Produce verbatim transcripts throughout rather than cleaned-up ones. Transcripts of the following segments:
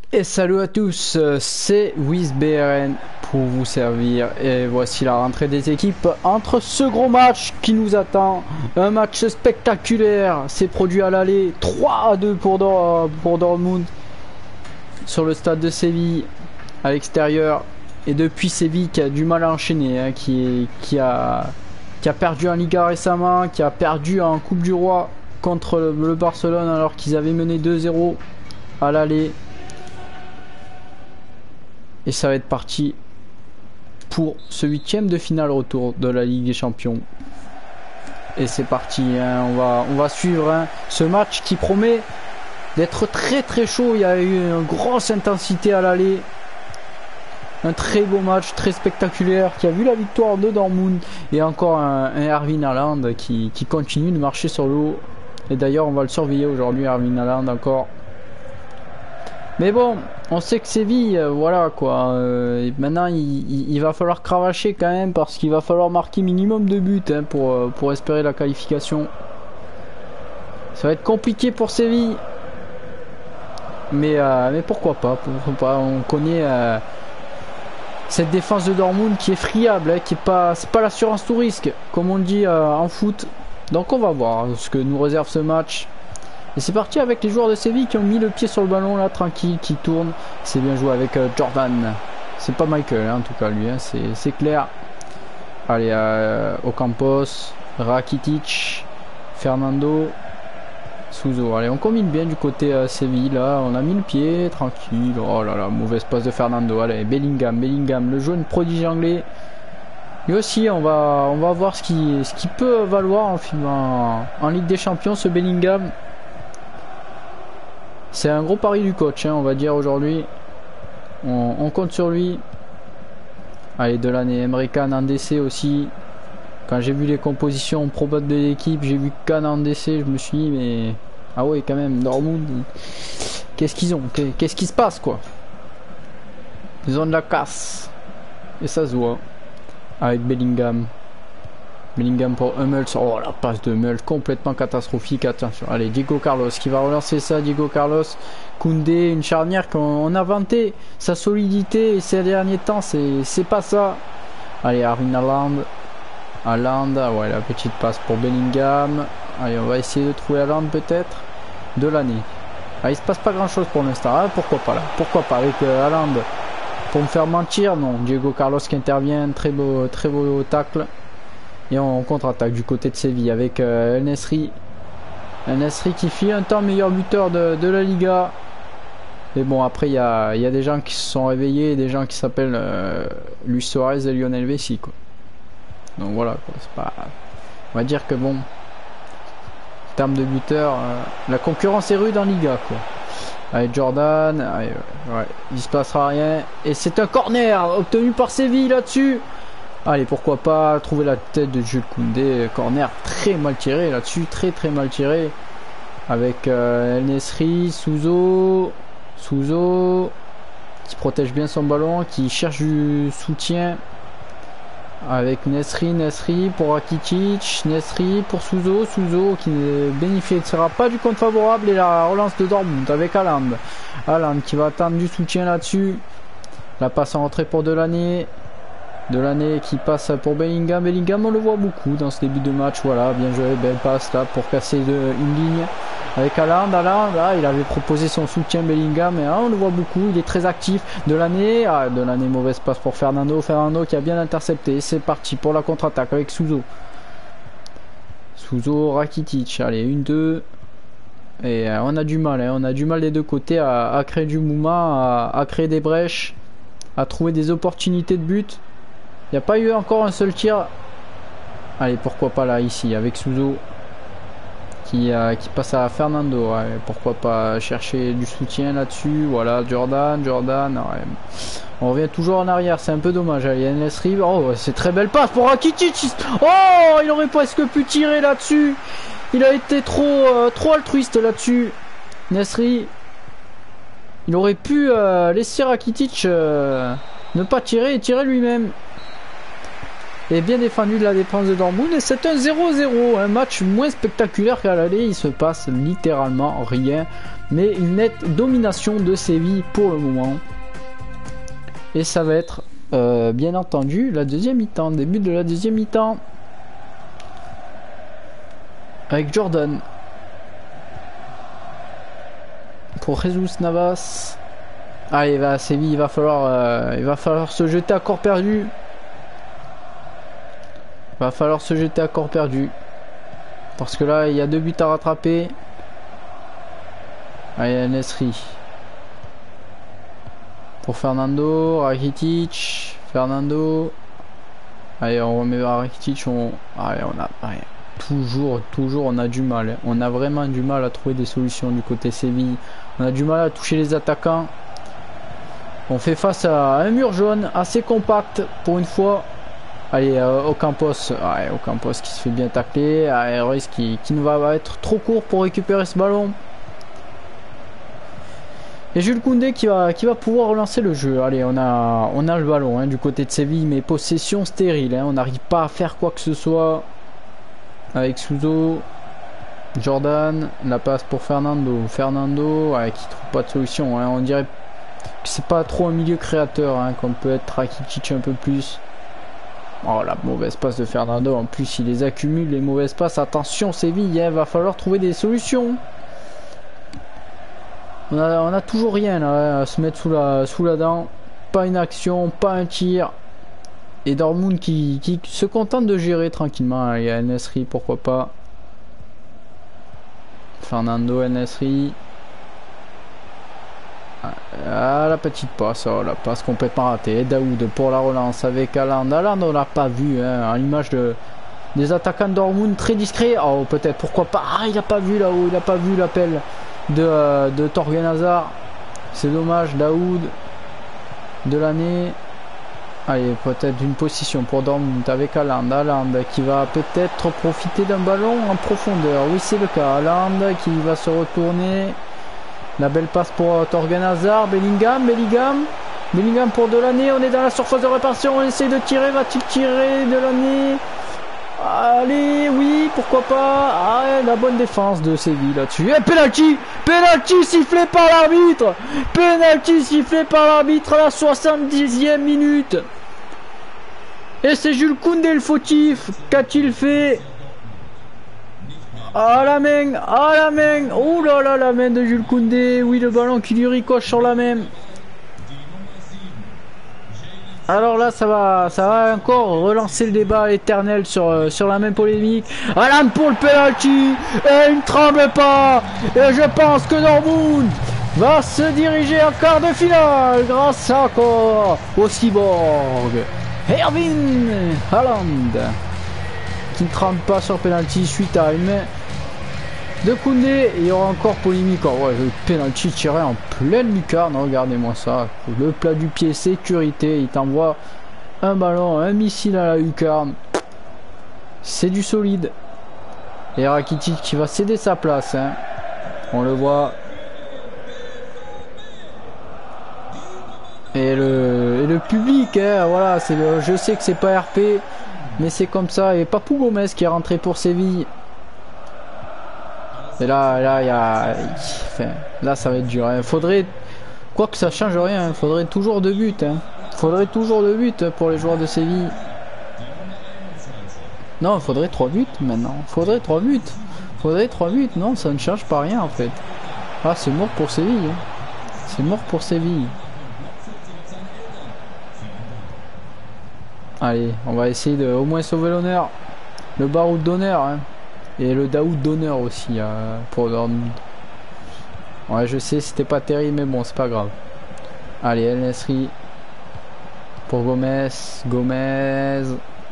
Et salut à tous, c'est WizBRN pour vous servir et voici la rentrée des équipes entre ce gros match qui nous attend, un match spectaculaire, c'est produit à l'aller, trois à deux pour, Dor pour Dortmund sur le stade de Séville à l'extérieur, et depuis Séville qui a du mal à enchaîner, hein, qui, qui, a, qui a perdu en Liga récemment, qui a perdu en Coupe du Roi contre le, le Barcelone alors qu'ils avaient mené deux zéro à l'aller. Et ça va être parti pour ce huitième de finale retour de la Ligue des Champions. Et c'est parti, hein, on, va, on va suivre hein, ce match qui promet d'être très très chaud. Il y a eu une grosse intensité à l'aller. Un très beau match, très spectaculaire, qui a vu la victoire de Dortmund. Et encore un, un Erling Haaland qui, qui continue de marcher sur l'eau. Et d'ailleurs on va le surveiller aujourd'hui, Erling Haaland encore. Mais bon, on sait que Séville, euh, voilà quoi, euh, maintenant il, il, il va falloir cravacher quand même parce qu'il va falloir marquer minimum de buts hein, pour, euh, pour espérer la qualification. Ça va être compliqué pour Séville. Mais, euh, mais pourquoi pas, pourquoi pas, on connaît euh, cette défense de Dortmund qui est friable, hein, qui est pas, c'est pas l'assurance tout risque, comme on dit euh, en foot. Donc on va voir ce que nous réserve ce match. Et c'est parti avec les joueurs de Séville qui ont mis le pied sur le ballon là, tranquille, qui tourne. C'est bien joué avec euh, Jordan. C'est pas Michael hein, en tout cas lui, hein, c'est clair. Allez, euh, Ocampos, Rakitic, Fernando, Suso. Allez, on combine bien du côté euh, Séville là. On a mis le pied, tranquille. Oh là là, mauvaise passe de Fernando. Allez, Bellingham, Bellingham, le jeune prodige anglais. Lui aussi, on va, on va voir ce qui, ce qui peut valoir en, en, en Ligue des Champions, ce Bellingham. C'est un gros pari du coach, hein, on va dire aujourd'hui. On, on compte sur lui. Allez, de l'année, Emre Can en D C aussi. Quand j'ai vu les compositions probables de l'équipe, j'ai vu Can en D C, je me suis dit, mais. Ah ouais, quand même, Dortmund. Qu'est-ce qu'ils ont? Qu'est-ce qui se passe, quoi? Ils ont de la casse. Et ça se voit. Avec Bellingham. Bellingham pour Hummels. Oh la passe de Hummels complètement catastrophique. Attention. Allez, Diego Carlos qui va relancer ça. Diego Carlos. Koundé, une charnière qu'on a vanté sa solidité et ces derniers temps c'est pas ça. Allez, Erling Haaland. Haaland. Ouais, la petite passe pour Bellingham. Allez, on va essayer de trouver Haaland peut-être. De l'année. Ah, il se passe pas grand chose pour l'instant. Ah, pourquoi pas là? Pourquoi pas avec euh, Haaland pour me faire mentir? Non. Diego Carlos qui intervient. Très beau, très beau tacle. Et on contre-attaque du côté de Séville avec euh, El Nesri. El Nesri qui fit un temps meilleur buteur de, de la Liga. Mais bon, après, il y a, y a des gens qui se sont réveillés, des gens qui s'appellent euh, Luis Suarez et Lionel Messi, quoi. Donc voilà, c'est pas... On va dire que bon, en termes de buteurs, euh, la concurrence est rude en Liga, quoi. Allez, Jordan, allez, ouais, il se passera rien. Et c'est un corner obtenu par Séville là-dessus. Allez, pourquoi pas trouver la tête de Jules Koundé. Corner très mal tiré là-dessus, très très mal tiré. Avec euh, El Nesri, Suso, Suso qui protège bien son ballon, qui cherche du soutien. Avec Nesri, Nesri pour Rakitic, Nesri pour Suso, Suso qui ne bénéficiera pas du compte favorable et la relance de Dortmund avec Haaland. Haaland qui va attendre du soutien là-dessus. La passe en retrait pour Delaney. De l'année qui passe pour Bellingham. Bellingham, on le voit beaucoup dans ce début de match. Voilà, bien joué, belle passe là pour casser de, une ligne avec Haaland. Haaland, là, il avait proposé son soutien Bellingham, et là, on le voit beaucoup. Il est très actif. De l'année, ah, de l'année, mauvaise passe pour Fernando. Fernando qui a bien intercepté. C'est parti pour la contre-attaque avec Suso. Suso, Rakitic. Allez, une, deux. Et euh, on a du mal, hein, on a du mal des deux côtés à, à créer du mouvement, à, à créer des brèches, à trouver des opportunités de but. Il n'y a pas eu encore un seul tir. Allez, pourquoi pas là, ici, avec Suso. Qui, euh, qui passe à Fernando. Ouais, pourquoi pas chercher du soutien là-dessus. Voilà, Jordan, Jordan. Ouais. On revient toujours en arrière, c'est un peu dommage. Allez, El Nesri. Oh, c'est très belle passe pour Rakitic. Oh, il aurait presque pu tirer là-dessus. Il a été trop, euh, trop altruiste là-dessus. Nesri. Il aurait pu euh, laisser Rakitic euh, ne pas tirer et tirer lui-même. Et bien défendu de la défense de Dortmund. Et c'est un zéro zéro. Un match moins spectaculaire qu'à l'aller. Il se passe littéralement rien. Mais une nette domination de Séville pour le moment. Et ça va être euh, bien entendu la deuxième mi-temps. Début de la deuxième mi-temps. Avec Jordan. Pour Jesus Navas. Allez, va à Séville, il va falloir, euh, il va falloir se jeter à corps perdu. Il va falloir se jeter à corps perdu. Parce que là, il y a deux buts à rattraper. Allez, Nesri. Pour Fernando, Rakitic, Fernando. Allez, on remet Rakitic. On... Allez, on a... Allez. Toujours, toujours, on a du mal. On a vraiment du mal à trouver des solutions du côté Séville. On a du mal à toucher les attaquants. On fait face à un mur jaune assez compact pour une fois. Allez, euh, Ocampos. Ouais, Ocampos qui se fait bien tacler. Allez, Reus qui, qui ne va être trop court pour récupérer ce ballon. Et Jules Koundé qui va, qui va pouvoir relancer le jeu. Allez, on a, on a le ballon hein, du côté de Séville, mais possession stérile. Hein, on n'arrive pas à faire quoi que ce soit. Avec Souzo. Jordan. La passe pour Fernando. Fernando ouais, qui trouve pas de solution. Hein, on dirait c'est pas trop un milieu créateur hein, comme peut être Rakitic un peu plus. Oh la mauvaise passe de Fernando, en plus il les accumule les mauvaises passes. Attention Séville, il hein, va falloir trouver des solutions. On a, on a toujours rien là, hein, à se mettre sous la, sous la dent. Pas une action, pas un tir. Et Dortmund qui, qui se contente de gérer tranquillement. Il y a El Nesri, pourquoi pas. Fernando, El Nesri. Ah, la petite passe, oh, la passe complètement ratée. Et Daoud pour la relance avec Haaland. Haaland, on l'a pas vu, hein, à l'image de, des attaquants de Dortmund, très discret. Oh, peut-être, pourquoi pas. Ah, il a pas vu là-haut, il a pas vu l'appel de, euh, de Torgan Hazard. C'est dommage, Daoud. De l'année. Allez, peut-être une position pour Dortmund avec Haaland. Haaland qui va peut-être profiter d'un ballon en profondeur. Oui, c'est le cas. Haaland qui va se retourner. La belle passe pour Torgan Hazard, Bellingham, Bellingham, Bellingham pour Delaney, on est dans la surface de réparation, on essaie de tirer, va-t-il tirer Delaney? Allez, oui, pourquoi pas. Ah, la bonne défense de Séville là-dessus. Et penalty, penalty sifflé par l'arbitre, penalty sifflé par l'arbitre à la soixante-dixième minute. Et c'est Jules Koundé le fautif, qu'a-t-il fait? Ah la main, ah la main, oh là là la main de Jules Koundé, oui le ballon qui lui ricoche sur la main. Alors là ça va, ça va encore relancer le débat éternel sur, sur la même polémique. Haaland pour le penalty, et il ne tremble pas, et je pense que Dortmund va se diriger en quart de finale grâce encore au cyborg Erling Haaland qui ne tremble pas sur penalty suite à une main de Koundé. Il y aura encore polémique. Oh ouais, le penalty tiré en pleine lucarne, regardez-moi ça, le plat du pied, sécurité, il t'envoie un ballon, un missile à la lucarne, c'est du solide. Et Rakitic qui va céder sa place hein. On le voit. Et le, et le public hein, voilà, c'est le, je sais que c'est pas R P mais c'est comme ça. Et Papou Gomez qui est rentré pour Séville. Et là, là, il y a... Enfin, là, ça va être dur. Il faudrait... Quoi que ça change rien, il faudrait toujours deux buts. Hein. Faudrait toujours deux buts pour les joueurs de Séville. Non, il faudrait trois buts maintenant. Faudrait trois buts. Faudrait trois buts. Non, ça ne change pas rien en fait. Ah, c'est mort pour Séville. Hein. C'est mort pour Séville. Allez, on va essayer de au moins sauver l'honneur. Le Baroud d'honneur. Hein. Et le Daoud d'honneur aussi euh, pour Dortmund. Ouais, je sais, c'était pas terrible, mais bon, c'est pas grave. Allez, El Nesri pour Gomez. Gomez.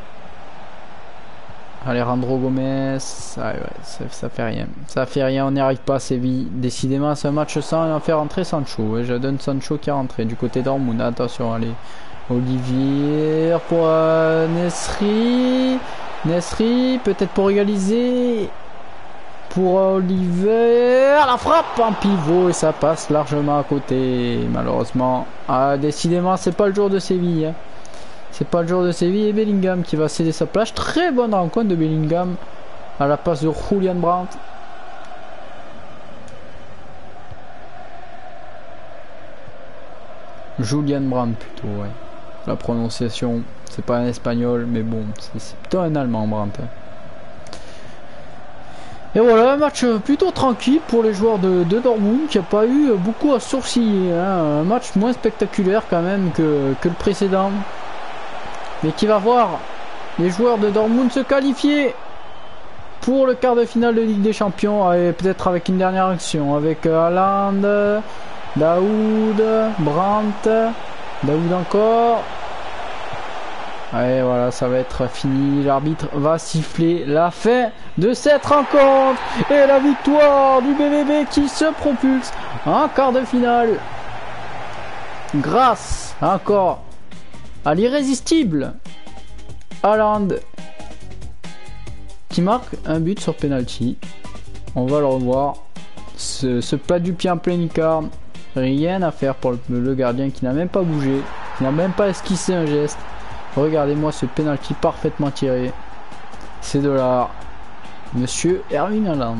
Alejandro Gomez. Ah ouais, ça, ça fait rien. Ça fait rien, on n'y arrive pas à Séville. Décidément, c'est un match sans en faire rentrer Sancho. Et je donne Sancho qui est rentré du côté Dortmund. Attention, allez. Olivier pour euh, Nesri. Nesri, peut-être pour égaliser. Pour Oliver. La frappe en pivot et ça passe largement à côté. Malheureusement. Ah, décidément, c'est pas le jour de Séville. Hein. C'est pas le jour de Séville et Bellingham qui va céder sa place. Très bonne rencontre de Bellingham à la passe de Julian Brandt. Julian Brandt plutôt, ouais. La prononciation, c'est pas un espagnol, mais bon, c'est plutôt un allemand, Brandt. Et voilà, un match plutôt tranquille pour les joueurs de, de Dortmund, qui n'a pas eu beaucoup à sourciller. Hein. Un match moins spectaculaire quand même que, que le précédent. Mais qui va voir les joueurs de Dortmund se qualifier pour le quart de finale de Ligue des Champions. Peut-être avec une dernière action, avec Haaland, Daoud, Brandt, Daoud encore. Et voilà, ça va être fini. L'arbitre va siffler la fin de cette rencontre. Et la victoire du B V B qui se propulse en quart de finale. Grâce encore à l'irrésistible Haaland qui marque un but sur penalty. On va le revoir. Ce, ce plat du pied en pleine lucarne. Rien à faire pour le, le gardien qui n'a même pas bougé. Qui n'a même pas esquissé un geste. Regardez-moi ce penalty parfaitement tiré. C'est de là, Monsieur Erling Haaland.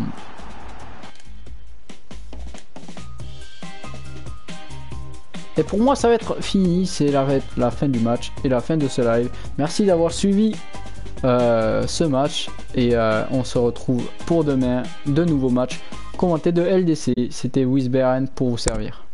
Et pour moi, ça va être fini. C'est la, la fin du match et la fin de ce live. Merci d'avoir suivi euh, ce match. Et euh, on se retrouve pour demain. De nouveaux matchs commentés de L D C. C'était Wisberen pour vous servir.